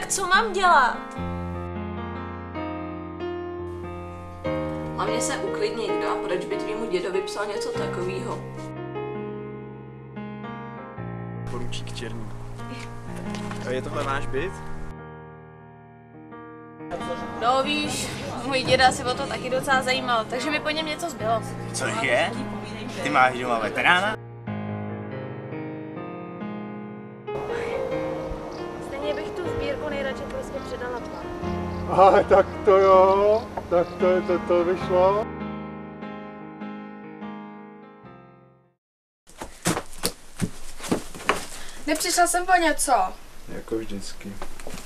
co mám dělat? Hlavně se uklidni, kdo a proč by tvýmu dědovi psal něco takového. Poručík Černý. A je tohle váš byt? No víš, můj děda se o to taky docela zajímal, takže mi po něm něco zbylo. Co je? Ty máš doma veterána? Stejně bych tu sbírku nejradši prostě předala vám. Ale tak to jo, tak to vyšlo. Nepřišla jsem po něco. Jako vždycky.